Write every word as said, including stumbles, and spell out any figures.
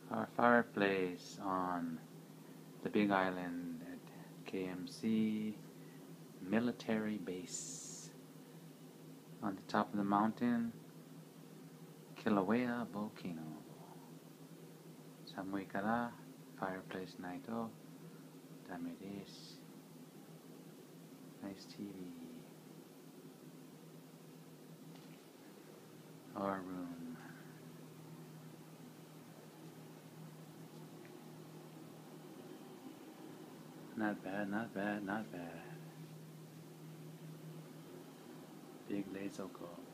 Our fireplace on the Big Island at K M C Military Base. On the top of the mountain, Kilauea Volcano. Samui kara, fireplace naito, dame desu. Nice T V. Our room. Not bad, not bad, not bad. Big Lazoko.